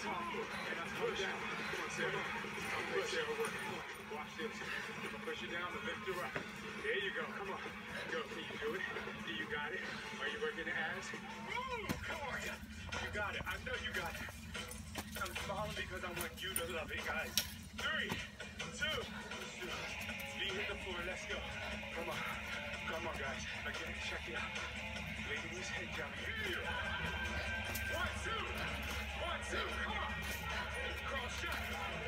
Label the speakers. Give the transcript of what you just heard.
Speaker 1: And I push down. Come on, Sarah. Come on, Sarah. Work. Watch this. I'm gonna push you down and lift you up. There you go. Come on. Go. Can you do it? You got it. Are you working the abs? Come on. You got it. I know you got it. I'm smiling because I want you to love it, guys. 3, 2, feet hit the floor. Let's go. Come on. Come on, guys. Again, check it out. Ladies and gentlemen. 1, 2. 1, 2. Come on. Cross shot.